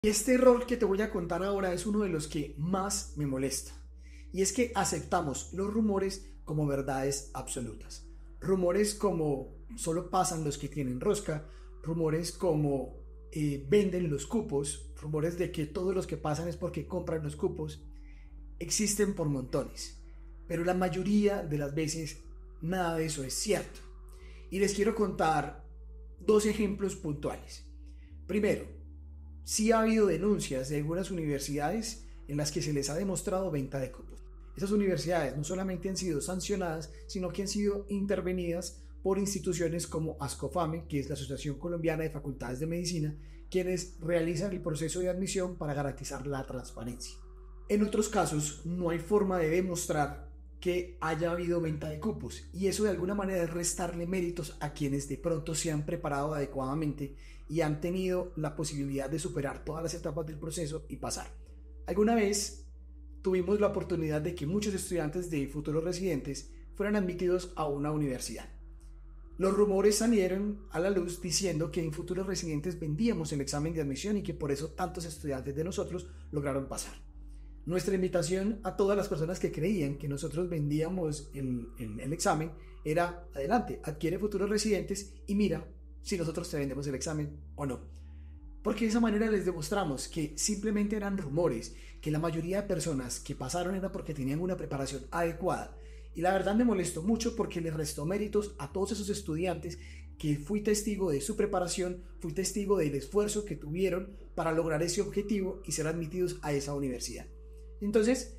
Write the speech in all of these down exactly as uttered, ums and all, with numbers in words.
Y este error que te voy a contar ahora es uno de los que más me molesta. Y es que aceptamos los rumores como verdades absolutas. Rumores como solo pasan los que tienen rosca, rumores como eh, venden los cupos, rumores de que todos los que pasan es porque compran los cupos, existen por montones. Pero la mayoría de las veces nada de eso es cierto. Y les quiero contar dos ejemplos puntuales. Primero, sí ha habido denuncias de algunas universidades en las que se les ha demostrado venta de cupos. Estas universidades no solamente han sido sancionadas, sino que han sido intervenidas por instituciones como ASCOFAME, que es la Asociación Colombiana de Facultades de Medicina, quienes realizan el proceso de admisión para garantizar la transparencia. En otros casos, no hay forma de demostrar que haya habido venta de cupos, y eso de alguna manera es restarle méritos a quienes de pronto se han preparado adecuadamente y han tenido la posibilidad de superar todas las etapas del proceso y pasar. Alguna vez tuvimos la oportunidad de que muchos estudiantes de futuros residentes fueran admitidos a una universidad. Los rumores salieron a la luz diciendo que en futuros residentes vendíamos el examen de admisión y que por eso tantos estudiantes de nosotros lograron pasar. Nuestra invitación a todas las personas que creían que nosotros vendíamos el, el, el examen era: adelante, adquiere futuros residentes y mira si nosotros te vendemos el examen o no. Porque de esa manera les demostramos que simplemente eran rumores, que la mayoría de personas que pasaron era porque tenían una preparación adecuada. Y la verdad me molestó mucho porque les restó méritos a todos esos estudiantes que fui testigo de su preparación, fui testigo del esfuerzo que tuvieron para lograr ese objetivo y ser admitidos a esa universidad. Entonces,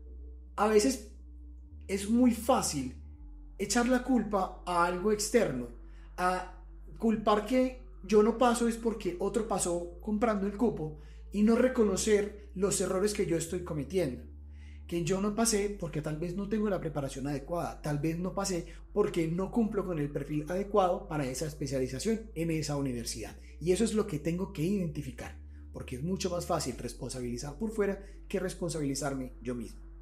a veces es muy fácil echar la culpa a algo externo, a culpar que yo no paso es porque otro pasó comprando el cupo y no reconocer los errores que yo estoy cometiendo. Que yo no pasé porque tal vez no tengo la preparación adecuada, tal vez no pasé porque no cumplo con el perfil adecuado para esa especialización en esa universidad. Y eso es lo que tengo que identificar, porque es mucho más fácil responsabilizar por fuera que responsabilizarme yo mismo.